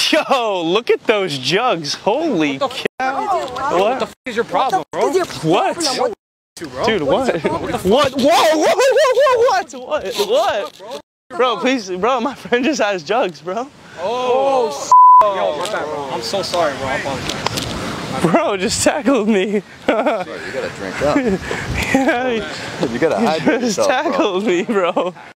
Yo, look at those jugs. Holy cow. What the f is your problem, bro? What? Dude, what? What? Whoa, what? Bro, please, bro, my friend just has jugs, bro. Oh, yo, my bad, bro. I'm so sorry, bro. I apologize. Bro, just tackled me. Sorry, you gotta drink up. Yeah, You gotta hydrate yourself, just tackled me, bro.